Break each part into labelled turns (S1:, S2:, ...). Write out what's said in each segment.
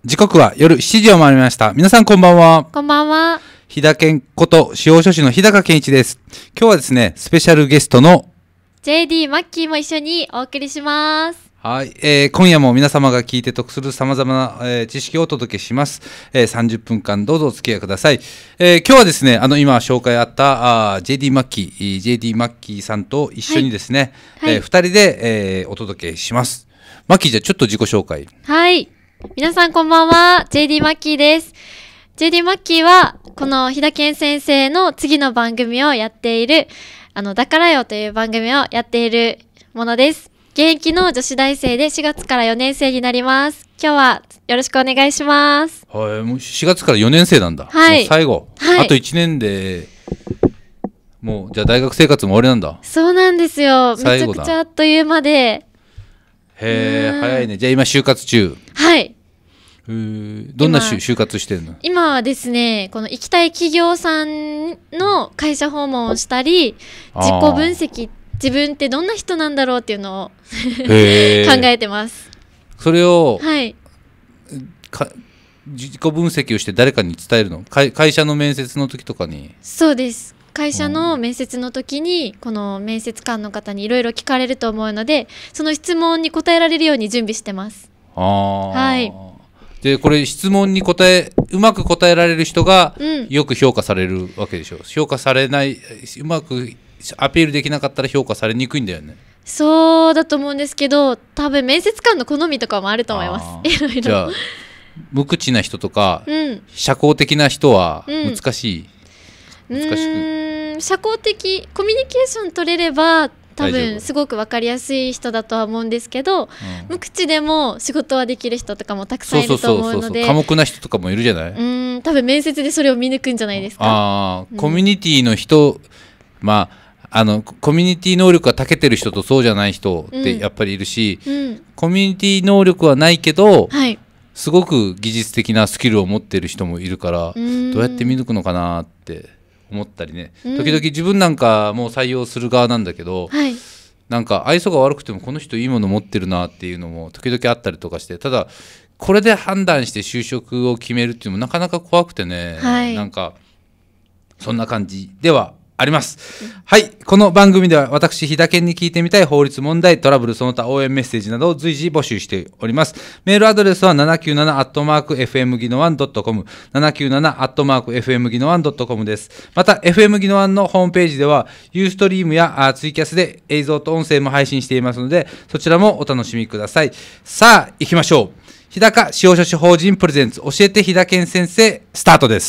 S1: 時刻は夜7時を回りました。皆さんこんばんは。
S2: こんばんは。
S1: 日田健こと司法書士の日高健一です。今日はですね、スペシャルゲストの
S2: JD マッキーも一緒にお送りします。
S1: はい、今夜も皆様が聞いて得する様々な、知識をお届けします。30分間どうぞお付き合いください。今日はですね、今紹介あったJD マッキー、JD マッキーさんと一緒にですね、2人で、お届けします。マッキー、じゃあちょっと自己紹介。
S2: はい。皆さんこんばんは。JD マッキーです。JD マッキーは、この日田健先生の次の番組をやっている、だからよという番組をやっているものです。現役の女子大生で4月から4年生になります。今日はよろしくお願いします。
S1: はい、もう4月から4年生なんだ。
S2: はい。
S1: もう最後。
S2: はい。
S1: あと1年で、もう、じゃあ大学生活も終わりなんだ。
S2: そうなんですよ。め
S1: 最後だ。
S2: ちゃくちゃあっという間で。
S1: へえ、早いね。じゃあ今就活中。
S2: はい。
S1: どんな就活してるの？
S2: 今はですね、この行きたい企業さんの会社訪問をしたり、自己分析、自分ってどんな人なんだろうっていうのを考えてます。
S1: それを、
S2: はい、
S1: 自己分析をして誰かに伝えるの？会社の面接の時とかに？
S2: そうです。会社の面接の時に、この面接官の方にいろいろ聞かれると思うので、その質問に答えられるように準備してます。はい。
S1: でこれ質問にうまく答えられる人がよく評価されるわけでしょ。評価されない、うまくアピールできなかったら評価されにくいんだよね。
S2: そうだと思うんですけど、多分面接官の好みとかもあると思います。
S1: じゃあ無口な人とか、社交的な人は難しい、
S2: 社交的コミュニケーション取れれば多分すごく分かりやすい人だとは思うんですけど、無口でも仕事はできる人とかもたくさんいると思うので、
S1: 寡黙な人とかもいるじゃない。
S2: 多分面接でそれを見抜くんじゃないですか。
S1: コミュニティの人、コミュニティ能力が長けてる人とそうじゃない人ってやっぱりいるし、コミュニティ能力はないけど、すごく技術的なスキルを持ってる人もいるから、どうやって見抜くのかなって思ったりね。時々自分なんかもう採用する側なんだけど、なんか愛想が悪くてもこの人いいもの持ってるなっていうのも時々あったりとかして、ただこれで判断して就職を決めるっていうのもなかなか怖くてね、なんかそんな感じではあります。はい、この番組では私日田健に聞いてみたい法律問題、トラブルその他応援メッセージなどを随時募集しております。メールアドレスは 797@fm ギノワン .com 797@fm ギノワン .com です。また FM ギノワンのホームページではユーストリームやツイキャスで映像と音声も配信していますので、そちらもお楽しみください。さあ行きましょう。日高司法書士法人プレゼンツ教えて日田健先生、スタートです。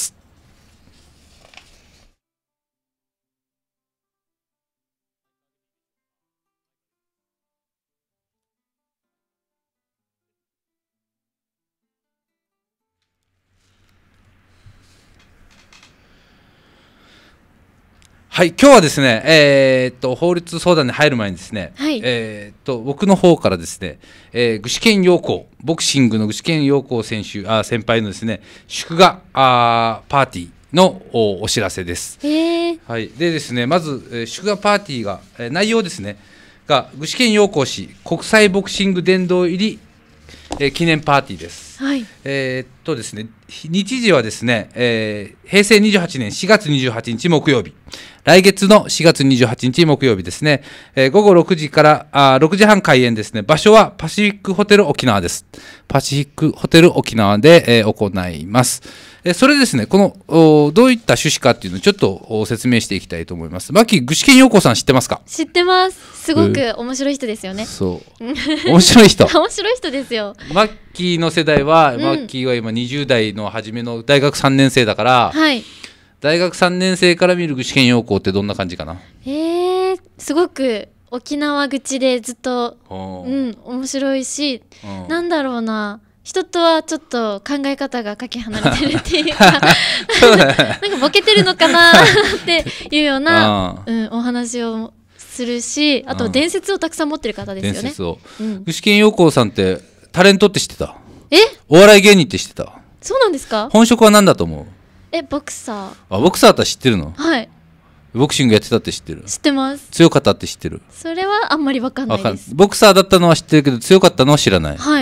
S1: はい、今日はですね、法律相談に入る前にですね、僕の方からですね、具志堅用高、ボクシングの具志堅用高先輩のですね、祝賀パーティーのお知らせです。はい、でですね、まず、祝賀パーティーが、内容ですね、が具志堅用高氏国際ボクシング殿堂入り、記念パーティーです。ですね、日時はですね、平成28年4月28日木曜日、来月の4月28日木曜日ですね、午後6時から6時半開演ですね。場所はパシフィックホテル沖縄です。パシフィックホテル沖縄で、行います。それですね、このどういった趣旨かっていうのをちょっと説明していきたいと思います。マッキー、具志堅用高さん知ってますか？
S2: 知ってます。すごく面白い人ですよね。
S1: そう。面白い人。
S2: 面白い人ですよ。
S1: マッキーの世代は、マッキーは今20代の初めの大学3年生だから、大学3年生から見る具志堅用高ってどんな感じかな？
S2: すごく沖縄口でずっと、面白いし、なんだろうな。人とはちょっと考え方がかけ離れてるっていうかなんかボケてるのかなっていうような、お話をするし、あと伝説をたくさん持ってる方ですよね。伝説を、
S1: 具志堅用高さんってタレントって知ってた？お笑い芸人って知ってた？
S2: そうなんですか？
S1: 本職は何だと思う？
S2: ボクサー。
S1: ボクサーって知ってるの？
S2: はい。
S1: ボクシングやってたって知ってる？
S2: 知ってます。
S1: 強かったって知ってる？
S2: それはあんまり分かんないです。
S1: ボクサーだったのは知ってるけど強かったのは知らない。
S2: はい。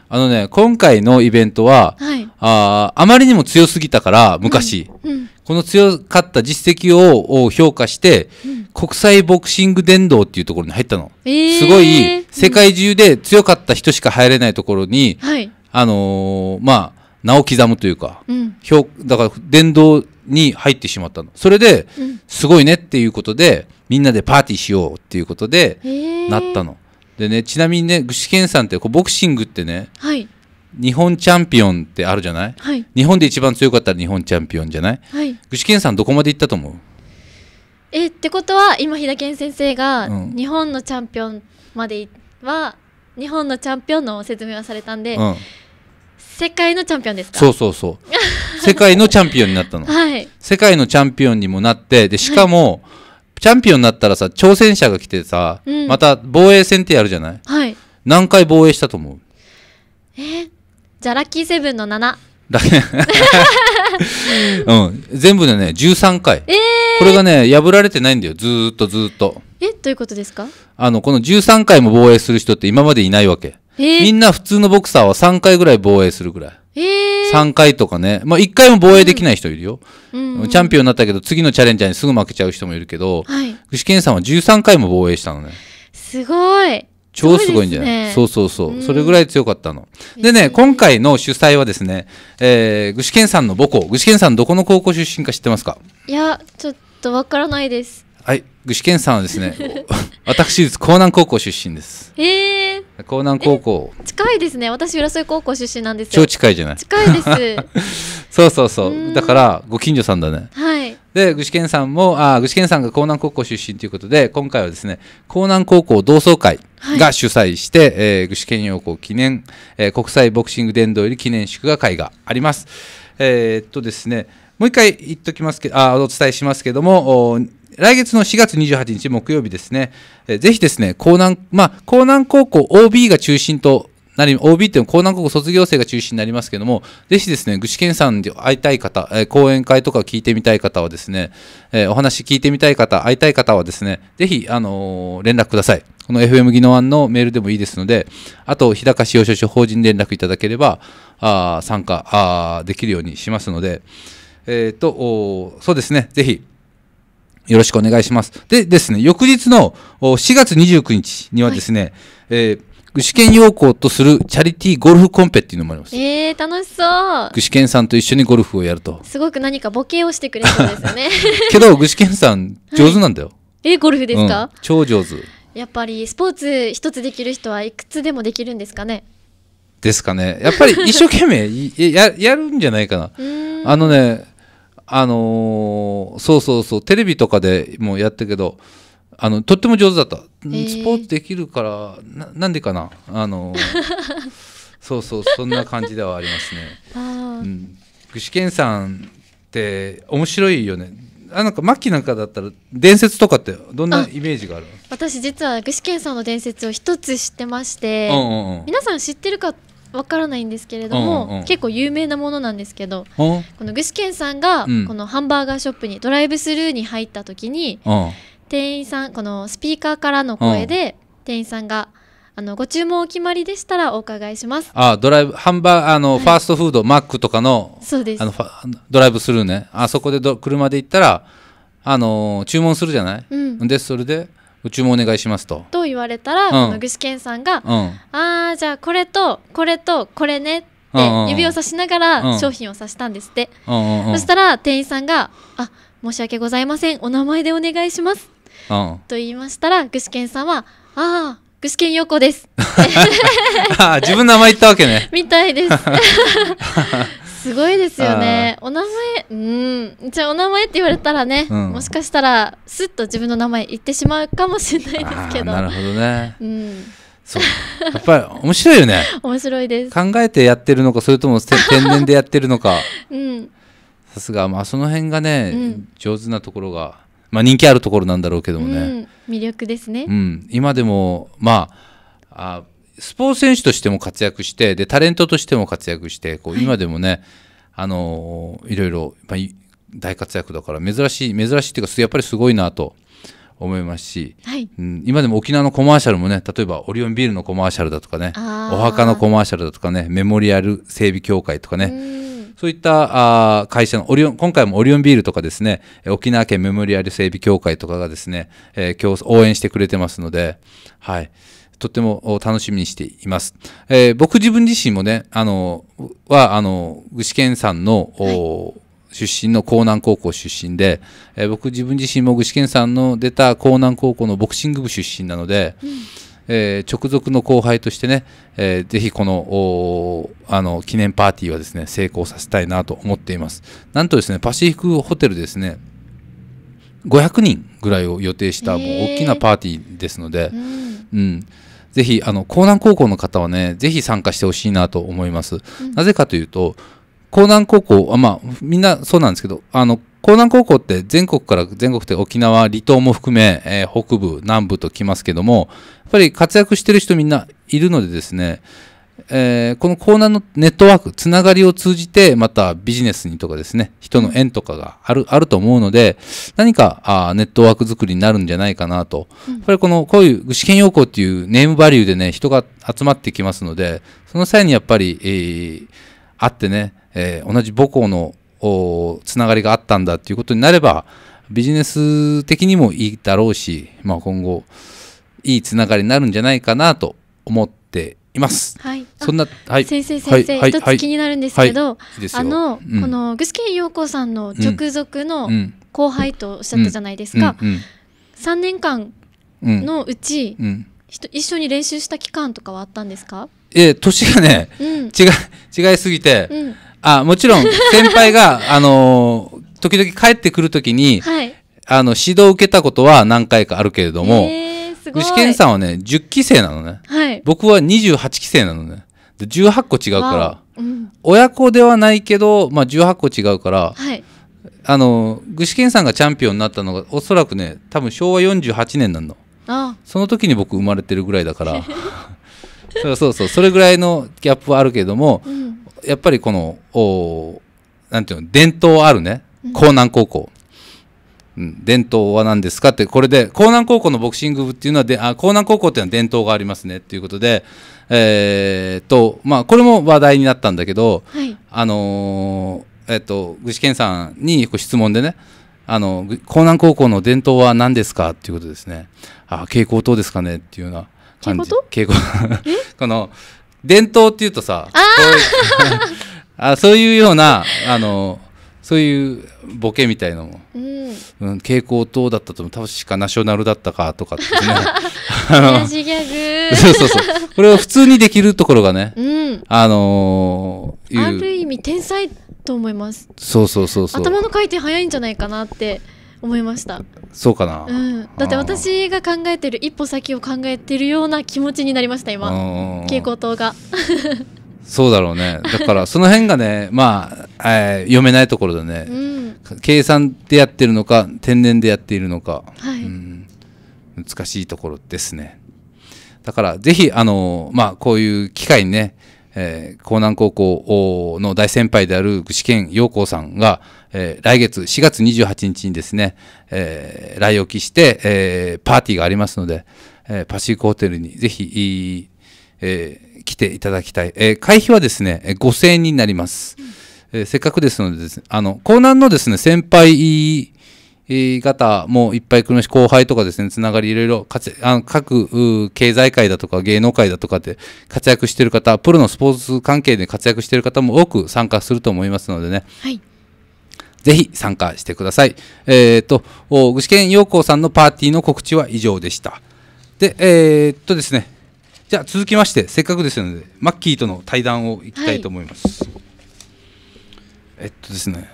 S1: 今回のイベントは、
S2: はい、
S1: あまりにも強すぎたから昔、この強かった実績を評価して、国際ボクシング殿堂っていうところに入ったの、すごい世界中で強かった人しか入れないところに、名を刻むというか、だから殿堂に入ってしまったの。それで、すごいねっていうことでみんなでパーティーしようっていうことでなったの。でね、ちなみにね、具志堅さんってボクシングってね、はい、日本チャンピオンってあるじゃない、はい、日本で一番強かったら日本チャンピオンじゃない、はい、具志堅さんどこまで行ったと思う？
S2: ってことは今平健先生が日本のチャンピオンまでは、日本のチャンピオンの説明はされたんで、世界のチャンピオンですか？そう
S1: 世界のチャンピオンになったの、はい、世界のチャンピオンにもなって、でしかも、チャンピオンになったらさ、挑戦者が来てさ、また防衛戦ってやるじゃない、はい、何回防衛したと思う？
S2: じゃあラッキーセブンの7
S1: 全部でね13回、これがね破られてないんだよ、ずーっとど
S2: ういうことですか？
S1: この13回も防衛する人って今までいないわけ。みんな普通のボクサーは3回ぐらい防衛するぐらい、3回とかね、1回も防衛できない人いるよ、チャンピオンになったけど次のチャレンジャーにすぐ負けちゃう人もいるけど、具志堅さんは13回も防衛したのね。
S2: すごい、
S1: 超すごいんじゃない？そうそれぐらい強かったの。でね、今回の主催はですね、具志堅さんの母校、具志堅さんどこの高校出身か知ってますか？
S2: いや、ちょっとわからないです。
S1: はい、具志堅さんはですね私立江南高校出身です。江南高校
S2: 近いですね。私浦添高校出身なんですよ。
S1: 超近いじゃない？
S2: 近いです
S1: そうだからご近所さんだね。はい。で具志堅さんも具志堅さんが江南高校出身ということで、今回はですね江南高校同窓会が主催して、具志堅用高記念、国際ボクシング殿堂より記念祝賀会があります。ですね、もう一回言っときますけど、お伝えしますけども、来月の4月28日木曜日ですね、ぜひですね、江南高校 OB が中心となり、OB っていうのは江南高校卒業生が中心になりますけども、ぜひですね、具志堅さんで会いたい方、講演会とか聞いてみたい方はですね、お話聞いてみたい方、会いたい方はですね、ぜひ、連絡ください。この FM 技能案のメールでもいいですので、あと、日高使用書士法人連絡いただければ、参加できるようにしますので、そうですね、ぜひ、よろしくお願いします。でですね、翌日の4月29日にはですね、具志堅用高とするチャリティーゴルフコンペっていうのもあります。
S2: 楽しそう。
S1: 具志堅さんと一緒にゴルフをやると。
S2: すごく何かボケをしてくれそうですよね。
S1: けど、具志堅さん上手なんだよ。
S2: ゴルフですか？
S1: 超上手。
S2: やっぱりスポーツ一つできる人はいくつでもできるんですかね？
S1: ですかね。やっぱり一生懸命やるんじゃないかな。そうテレビとかでもやったけどとっても上手だった。スポーツできるからなんでかなそんな感じではありますね。具志堅さんって面白いよね。なんか末期なんかだったら伝説とかってどんなイメージがある？
S2: 私実は具志堅さんの伝説を一つ知ってまして、皆さん知ってるかわからないんですけれども、結構有名なものなんですけど、この具志堅さんがこのハンバーガーショップにドライブスルーに入った時に、店員さん、このスピーカーからの声で店員さんがご注文お決まりでしたらお伺いします。
S1: ドライブハンバーガーファーストフードマックとかの
S2: そうです、
S1: ドライブスルーね。そこで車で行ったら注文するじゃない、でそれでご注文お願いしますと
S2: 言われたら、この具志堅さんが、じゃあこれとこれとこれねって指をさしながら商品を指したんですって。そしたら店員さんが申し訳ございません、お名前でお願いしますと言いましたら、具志堅さんは具志堅陽子です
S1: 自分の名前言ったわけね。
S2: みたいですすごいですよね。お名前、じゃあお名前って言われたらね、もしかしたらスッと自分の名前言ってしまうかもしれないですけど。
S1: なるほどね。そうやっぱり面白いよね。
S2: 面白いです。
S1: 考えてやってるのか、それとも天然でやってるのか。さすがその辺がね、上手なところが、人気あるところなんだろうけどもね、
S2: 魅力ですね。
S1: 今でもスポーツ選手としても活躍して、でタレントとしても活躍して、今でもね、いろいろ大活躍だから珍しいっていうか、やっぱりすごいなと思いますし、今でも沖縄のコマーシャルもね、例えばオリオンビールのコマーシャルだとかね、お墓のコマーシャルだとかね、メモリアル整備協会とかね、そういった会社の今回もオリオンビールとかですね、沖縄県メモリアル整備協会とかがですね、今日応援してくれてますので、はい、とっても楽しみにしています。僕自分自身もね、具志堅さんの、出身の江南高校出身で、僕自分自身も具志堅さんの出た江南高校のボクシング部出身なので、直属の後輩としてね、ぜひこの記念パーティーはですね、成功させたいなと思っています。なんとですね、パシフィックホテルですね、500人ぐらいを予定したもう大きなパーティーですので、ぜひ江南高校の方はね、ぜひ参加してほしいなと思います。なぜかというと、江南高校、みんなそうなんですけど、江南高校って全国って沖縄離島も含め、北部南部と来ますけども、やっぱり活躍してる人みんないるのでですね、この江南のネットワーク、つながりを通じてまたビジネスにとかですね、人の縁とかがあると思うので、何かネットワーク作りになるんじゃないかなと。やっぱりこういう具志堅用高っていうネームバリューでね、人が集まってきますので、その際にやっぱり、会ってね、同じ母校のつながりがあったんだっていうことになれば、ビジネス的にもいいだろうし、今後いいつながりになるんじゃないかなと思っています。
S2: はい。そんな、先生、一つ気になるんですけど、この具志堅用高さんの直属の後輩とおっしゃったじゃないですか。3年間のうち、一緒に練習した期間とかはあったんですか？
S1: 年がね、違いすぎて、もちろん先輩が時々帰ってくるときに、指導を受けたことは何回かあるけれども、具志堅さんはね10期生なのね、僕は28期生なのね。で18個違うから、親子ではないけど、18個違うから、具志堅さんがチャンピオンになったのがおそらくね、多分昭和48年なの。その時に僕生まれてるぐらいだからそうそれぐらいのギャップはあるけれども、やっぱりこのなんていうの、伝統あるね、江南高校、伝統は何ですかって、これで江南高校のボクシング部っていうのは江南高校っていうのは伝統がありますねっていうことで、これも話題になったんだけど、具志堅さんに質問でね、江南高校の伝統は何ですかっていうことですね。蛍光灯ですかねっていうような感じ。蛍光この伝統っていうとさ、そういうようなそういうボケみたいなのも、蛍光灯だったと思う、確かナショナルだったかとかってね
S2: 親父ギャグ
S1: そうこれを普通にできるところがね、
S2: ある意味天才と思います。
S1: そう
S2: 頭の回転早いんじゃないかなって思いました。
S1: そうかな、
S2: だって私が考えてる一歩先を考えてるような気持ちになりました今、蛍光灯が
S1: そうだろうね。だからその辺がね、読めないところだね、計算でやってるのか天然でやっているのか、難しいところですね。だからぜひこういう機会にね、江南高校の大先輩である具志堅用高さんが、来月4月28日にですね、来沖して、パーティーがありますので、パシフィックホテルにぜひ、来ていただきたい。会費はですね、5000円になります。せっかくですのでですね、江南のですね、先輩方もいっぱい来るし、後輩とかですね、つながりいろいろ各経済界だとか芸能界だとかで活躍している方、プロのスポーツ関係で活躍している方も多く参加すると思いますのでね、ぜひ参加してください。具志堅用高さんのパーティーの告知は以上でした。で、ですね、じゃあ続きまして、せっかくですので、マッキーとの対談をいきたいと思います。ですね。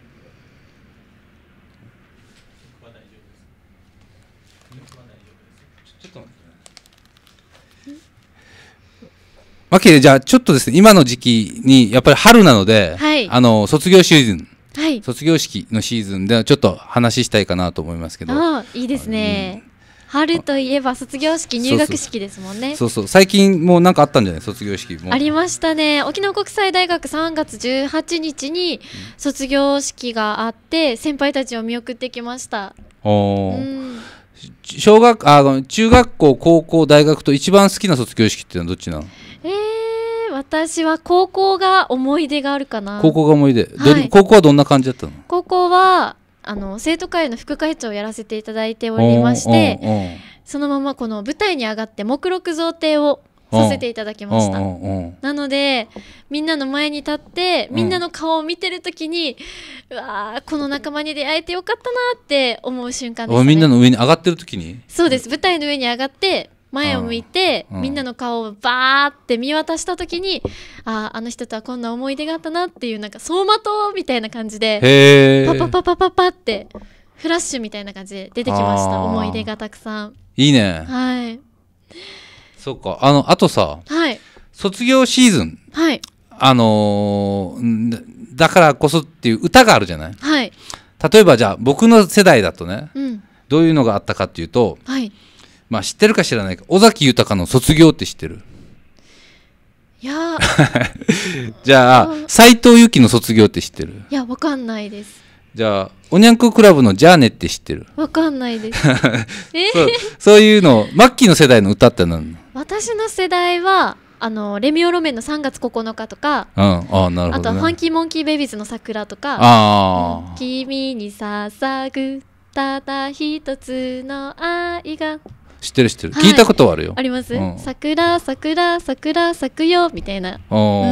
S1: マッキー、じゃあちょっとですね、今の時期にやっぱり春なので、卒業シーズン、卒業式のシーズンでちょっと話したいかなと思いますけど。
S2: いいですね。春といえば卒業式、入学式ですもんね。
S1: 最近もうなんかあったんじゃない？卒業式も
S2: ありましたね。沖縄国際大学3月18日に卒業式があって、先輩たちを見送ってきました。
S1: 中学校高校大学と一番好きな卒業式っていうのはどっちなの？
S2: 私は高校が思い出があるかな。
S1: 高校が思い出、
S2: はい、
S1: 高校はどんな感じだったの？
S2: 高校は生徒会の副会長をやらせていただいておりまして、そのままこの舞台に上がって目録贈呈をさせていただきました。なのでみんなの前に立ってみんなの顔を見てるときに、うわー、この仲間に出会えてよかったなって思う瞬間でしたね。
S1: みんなの上に上がってるときに？
S2: そうです。舞台の上に上がって前を向いてみんなの顔をバーって見渡したときに、あの人とはこんな思い出があったなっていう、なんか走馬灯みたいな感じでパパパパパパってフラッシュみたいな感じで出てきました。思い出がたくさん。
S1: いいね。
S2: はい。
S1: そうか。あとさ、
S2: はい、
S1: 卒業シーズン、
S2: はい、
S1: だからこそっていう歌があるじゃない？
S2: はい、
S1: 例えばじゃあ僕の世代だとね、どういうのがあったかっていうと、
S2: はい、
S1: まあ知ってるか知らないか、尾崎豊の卒業って知ってる？
S2: いや
S1: じゃあ斉藤由貴の卒業って知ってる？
S2: いや、わかんないです。
S1: じゃあおにゃんこクラブのじゃあねって知ってる？
S2: わかんないです
S1: そういうの、マッキーの世代の歌って何？
S2: 私の世代はレミオロメンの3月9日とか、
S1: なるほどね、
S2: あとファンキーモンキーベイビーズの桜とか、君に捧ぐただ一つの愛が、
S1: 知ってる、はい、聞いたことはあるよ。
S2: あります、桜桜桜咲くよみたいな。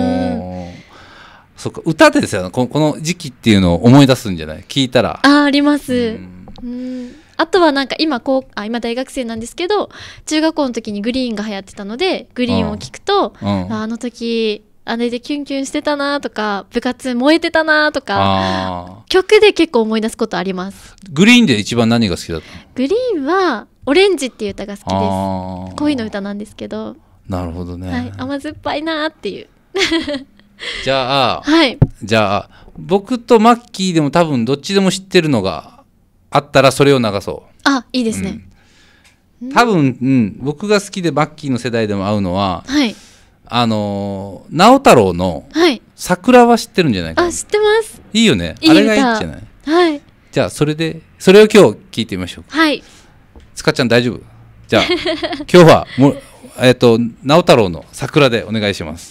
S1: そっか、歌でですよ、この時期っていうのを思い出すんじゃない？聞いたら。
S2: あります。あとはなんか今大学生なんですけど、中学校の時にグリーンが流行ってたので、グリーンを聞くと、あの時あれでキュンキュンしてたなとか、部活燃えてたなとか、曲で結構思い出すことあります。
S1: グリーンで一番何が好きだったの？グ
S2: リーンはオレンジっていう歌が好きです。恋の歌なんですけど。
S1: なるほどね、
S2: はい、甘酸っぱいなっていう
S1: じゃあ、
S2: はい、
S1: じゃあ僕とマッキーでも多分どっちでも知ってるのがあったらそれを流そう。
S2: いいですね。
S1: 多分、僕が好きでマッキーの世代でも合うのは、
S2: はい、
S1: 直太朗の桜は知ってるんじゃないかな。
S2: 知ってます。
S1: いいよね。あれがいいんじゃない？
S2: はい。
S1: じゃあそれを今日聞いてみましょう。
S2: はい。
S1: つかちゃん大丈夫？じゃあ今日は直太朗の桜でお願いします。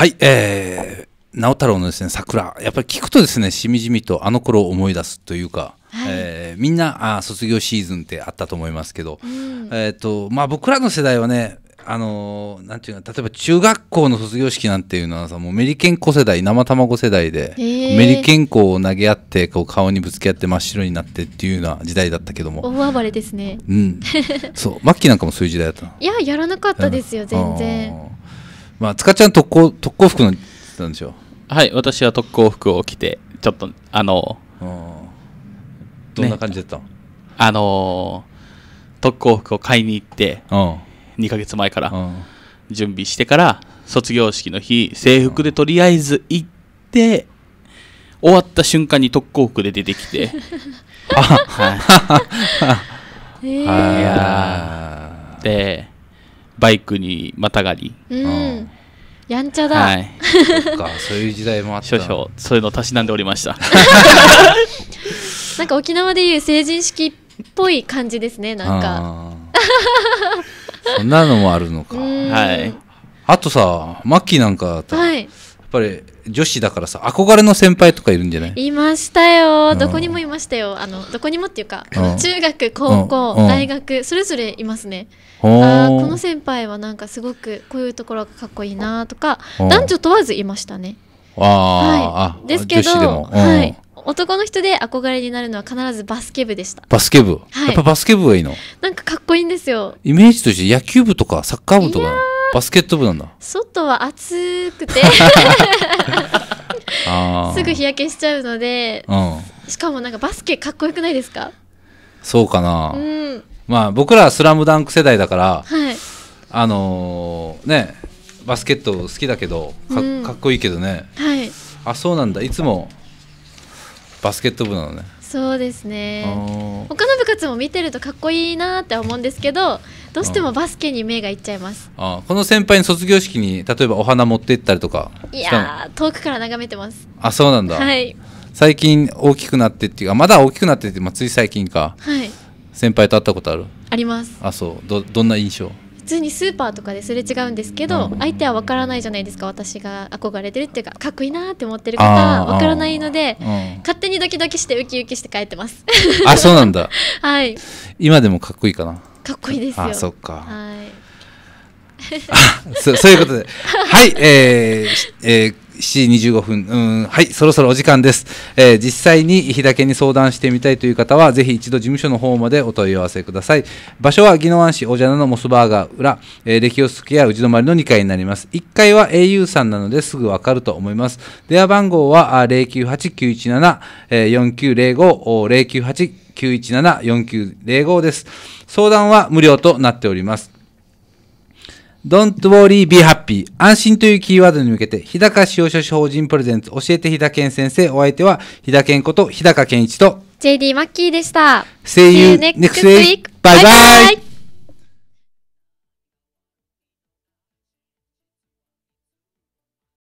S1: はい、直太朗のですね、桜、やっぱり聞くとですね、しみじみとあの頃を思い出すというか、はい、みんな卒業シーズンってあったと思いますけど、まあ僕らの世代はね、なんていうの、例えば中学校の卒業式なんていうのはさ、もうメリケン粉世代、生卵世代で、メリケン粉を投げ合ってこう顔にぶつけ合って真っ白になってっていうような時代だったけども、
S2: 大暴れですね。
S1: うん、そう、マッキーなんかもそういう時代だったの？
S2: いや、やらなかったですよ、全然。
S1: まあ塚ちゃん特攻服のなんでしょう。
S3: はい、私は特攻服を着て、ちょっと
S1: どんな感じだったの？
S3: 特攻服を買いに行って、2ヶ月前から準備してから、卒業式の日制服でとりあえず行って、終わった瞬間に特攻服で出てきてでバイクにまたがり、
S2: やんちゃだ。
S3: はい、
S1: そっか、そういう時代もあった。
S3: 少々そういうのをたしなんでおりました
S2: なんか沖縄でいう成人式っぽい感じですね、なんか
S1: そんなのもあるのか。
S3: はい。
S1: あとさ、マッキーなんかだったら、
S2: はい、
S1: やっぱり女子だからさ、憧れの先輩とかいるんじゃない？
S2: いましたよ、どこにもいましたよ。どこにもっていうか、中学、高校、大学、それぞれいますね。この先輩はなんかすごくこういうところがかっこいいなとか、男女問わずいましたね。ですけど、はい、男の人で憧れになるのは必ずバスケ部でした。
S1: バスケ部、やっぱバスケ部がいいの？
S2: なんかかっこいいんですよ。
S1: イメージとして野球部とかサッカー部とかバスケット部なんだ。
S2: 外は暑くてすぐ日焼けしちゃうので、しかもなんかバスケかっこよくないですか？
S1: そうかな。まあ僕らはスラムダンク世代だから、ね、バスケット好きだけどかっこいいけどね。あ、そうなんだ。いつもバスケット部なのね。
S2: そうですね。他の部活も見てるとかっこいいなって思うんですけど、どうしてもバスケに目がいっちゃいます。
S1: この先輩に卒業式に例えばお花持って行ったりとか？
S2: いやー、遠くから眺めてます。
S1: あ、そうなんだ。
S2: はい。
S1: 最近大きくなってっていうか、まだ大きくなってって、つい最近か。
S2: はい。
S1: 先輩と会ったことある？
S2: あります。
S1: あ、そう。どんな印象？
S2: 普通にスーパーとかですれ違うんですけど、相手は分からないじゃないですか。私が憧れてるっていうか、かっこいいなって思ってる方は分からないので、勝手にドキドキしてウキウキして帰ってます。
S1: あ、そうなんだ。
S2: はい。
S1: 今でもかっこいいかな？か
S2: っこいいですよ。
S1: あ、そっか。
S2: はい。
S1: そういうことで、はい、7時25分、はい、そろそろお時間です。実際に日田家に相談してみたいという方は、ぜひ一度事務所の方までお問い合わせください。場所は宜野湾市おじゃなのモスバーガー裏、レキオスクエア宇治止まりの2階になります。1階は au さんなのですぐわかると思います。電話番号は 098-917-4905、098-917-4905 です。相談は無料となっております。Don't worry, be happy。安心というキーワードに向けて、日高使用書士法人プレゼンツ、教えて日田健先生。お相手は、日田健こと日高健一と、
S2: JD マッキーでした。
S1: See you next week. Bye bye.